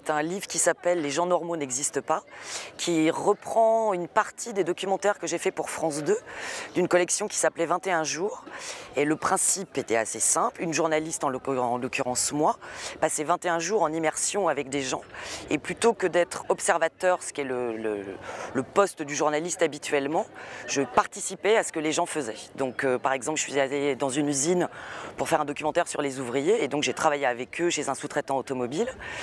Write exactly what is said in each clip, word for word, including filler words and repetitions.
c'est un livre qui s'appelle « Les gens normaux n'existent pas », qui reprend une partie des documentaires que j'ai fait pour France deux, d'une collection qui s'appelait vingt et un jours. Et le principe était assez simple. Une journaliste, en l'occurrence moi, passait vingt et un jours en immersion avec des gens. Et plutôt que d'être observateur, ce qui est le, le, le poste du journaliste habituellement, je participais à ce que les gens faisaient. Donc euh, par exemple, je suis allée dans une usine pour faire un documentaire sur les ouvriers. Et donc j'ai travaillé avec eux chez un sous-traitant automobile.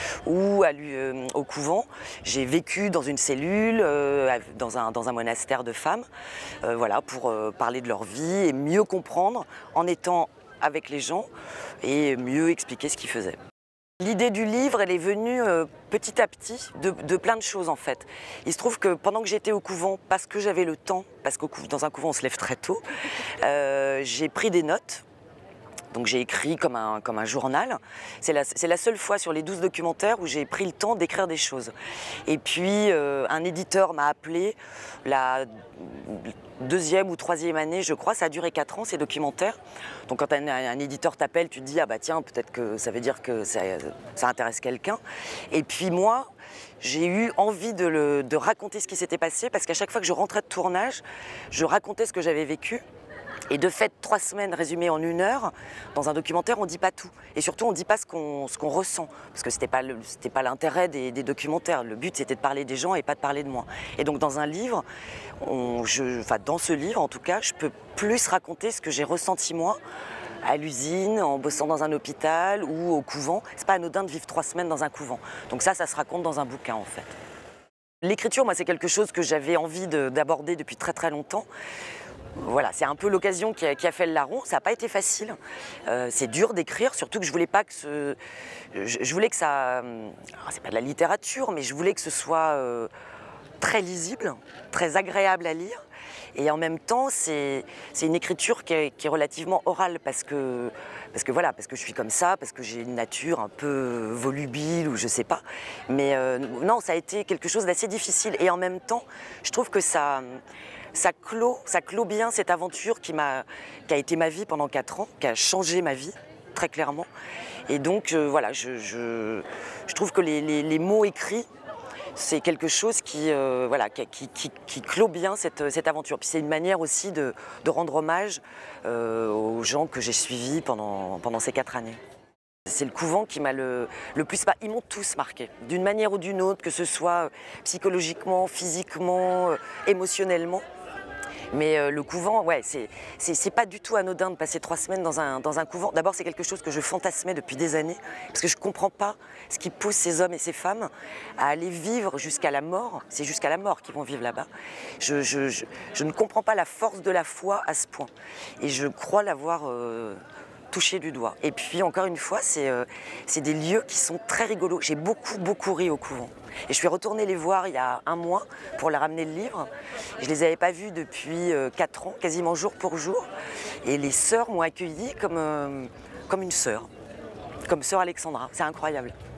Ou à, euh, au couvent, j'ai vécu dans une cellule, euh, dans, un, dans un monastère de femmes, euh, voilà, pour euh, parler de leur vie et mieux comprendre en étant avec les gens et mieux expliquer ce qu'ils faisaient. L'idée du livre, elle est venue euh, petit à petit de, de plein de choses en fait. Il se trouve que pendant que j'étais au couvent, parce que j'avais le temps, parce que dans un couvent on se lève très tôt, euh, j'ai pris des notes. Donc j'ai écrit comme un, comme un journal. C'est la, c'est la seule fois sur les douze documentaires où j'ai pris le temps d'écrire des choses. Et puis euh, un éditeur m'a appelé la deuxième ou troisième année, je crois. Ça a duré quatre ans ces documentaires. Donc quand un, un éditeur t'appelle, tu te dis ah bah tiens, peut-être que ça veut dire que ça, ça intéresse quelqu'un. Et puis moi, j'ai eu envie de, le, de raconter ce qui s'était passé parce qu'à chaque fois que je rentrais de tournage, je racontais ce que j'avais vécu. Et de fait, trois semaines résumées en une heure, dans un documentaire, on ne dit pas tout. Et surtout, on ne dit pas ce qu'on ce qu'on ressent. Parce que ce n'était pas le, c'était pas l'intérêt des, des documentaires. Le but, c'était de parler des gens et pas de parler de moi. Et donc, dans un livre, on, je, enfin, dans ce livre, en tout cas, je peux plus raconter ce que j'ai ressenti moi, à l'usine, en bossant dans un hôpital ou au couvent. C'est pas anodin de vivre trois semaines dans un couvent. Donc ça, ça se raconte dans un bouquin, en fait. L'écriture, moi, c'est quelque chose que j'avais envie d'aborder depuis très très longtemps. Voilà, c'est un peu l'occasion qui a, qui a fait le larron. Ça n'a pas été facile. Euh, c'est dur d'écrire, surtout que je voulais pas que ce, je, je voulais que ça, c'est pas de la littérature, mais je voulais que ce soit euh, très lisible, très agréable à lire. Et en même temps, c'est une écriture qui est, qui est relativement orale parce que, parce que voilà, parce que je suis comme ça, parce que j'ai une nature un peu volubile ou je sais pas. Mais euh, non, ça a été quelque chose d'assez difficile. Et en même temps, je trouve que ça, ça clôt, ça clôt bien cette aventure qui m'a, qui a été ma vie pendant quatre ans, qui a changé ma vie très clairement. Et donc euh, voilà, je, je, je trouve que les, les, les mots écrits, c'est quelque chose qui, euh, voilà, qui, qui, qui, qui clôt bien cette, cette aventure. Puis c'est une manière aussi de, de rendre hommage euh, aux gens que j'ai suivis pendant, pendant ces quatre années. C'est le couvent qui m'a le, le plus... Ils m'ont tous marqué, d'une manière ou d'une autre, que ce soit psychologiquement, physiquement, euh, émotionnellement. Mais euh, le couvent, ouais, c'est pas du tout anodin de passer trois semaines dans un, dans un couvent. D'abord, c'est quelque chose que je fantasmais depuis des années, parce que je ne comprends pas ce qui pousse ces hommes et ces femmes à aller vivre jusqu'à la mort. C'est jusqu'à la mort qu'ils vont vivre là-bas. Je, je, je, je ne comprends pas la force de la foi à ce point. Et je crois l'avoir euh, touché du doigt. Et puis, encore une fois, c'est euh, des lieux qui sont très rigolos. J'ai beaucoup, beaucoup ri au couvent. Et je suis retournée les voir il y a un mois pour leur amener le livre. Je ne les avais pas vus depuis quatre ans, quasiment jour pour jour. Et les sœurs m'ont accueillie comme, euh, comme une sœur, comme sœur Alexandra. C'est incroyable.